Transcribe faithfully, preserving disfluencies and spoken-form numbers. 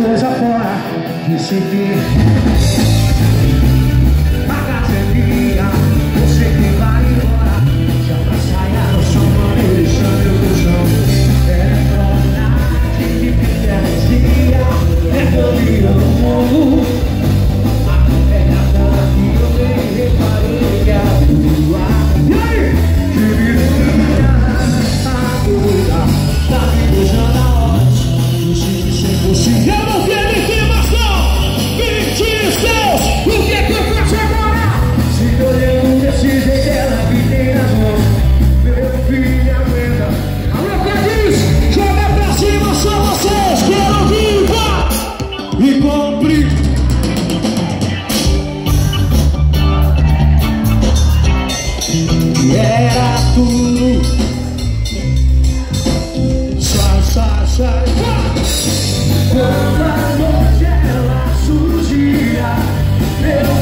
coisa fora que se vê. A casa é minha, você que vai embora. Já pra saia no chão, mano, deixando eu no chão. É verdade que fica vazia, é caminho no mundo. É nada que eu nem reparei que a tua. E aí? Que menina, a doida, tá me beijando a hora. Se eu não quero ter mais não, vinte seus, o que é que eu faço agora? Se olhando desse jeito, ela que tem nas mãos, meu filho aguenta. Alô, Cadiz, joga pra cima, só vocês, quero viva e compre. E era tudo, sai, sai, sai, sai. Quando a noite ela surgia, meu